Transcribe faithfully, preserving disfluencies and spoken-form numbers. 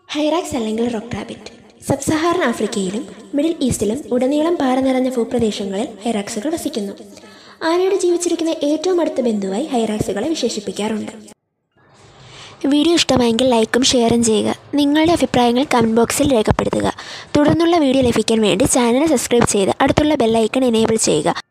Hyrax അല്ലെങ്കിൽ rock rabbit sub Saharan ആഫ്രിക്കയിലും middle ഈസ്റ്റിലും ഉടനീളം പാറ നിറഞ്ഞ ഭൂപ്രദേശങ്ങളിൽ ഹൈറാക്സുകൾ വസിക്കുന്നു. ആനയുടെ ജീവിച്ചിരിക്കുന്ന ഏറ്റവും അടുത്ത ബന്ധുവായി ഹൈറാക്സുകളെ വിശേഷിപ്പിക്കാറുണ്ട്. വീഡിയോ ഇഷ്ടമായെങ്കിൽ ലൈക്കും ഷെയറും ചെയ്യുക. നിങ്ങളുടെ അഭിപ്രായങ്ങൾ കമൻറ്റ് ബോക്സിൽ രേഖപ്പെടുത്തുക. തുടർന്നുള്ള വീഡിയോ ലഭിക്കാൻ വേണ്ടി ചാനൽ സബ്സ്ക്രൈബ് ചെയ്ത് അടുത്തുള്ള ബെൽ ഐക്കൺ എനേബിൾ ചെയ്യുക.